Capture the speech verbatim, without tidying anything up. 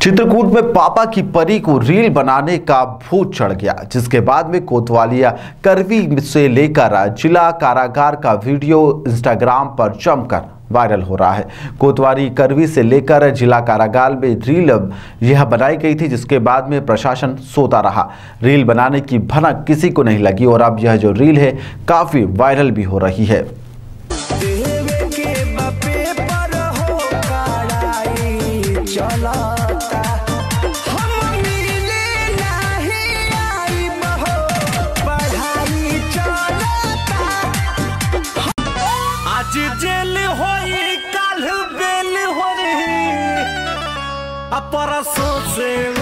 चित्रकूट में पापा की परी को रील बनाने का भूत चढ़ गया, जिसके बाद में कोतवाली करवी से लेकर जिला कारागार का वीडियो इंस्टाग्राम पर जमकर वायरल हो रहा है। कोतवाली करवी से लेकर जिला कारागार में रील यह बनाई गई थी, जिसके बाद में प्रशासन सोता रहा। रील बनाने की भनक किसी को नहीं लगी और अब यह जो रील है काफी वायरल भी हो रही है। आज जेल होई, कल बेल होई, परसों से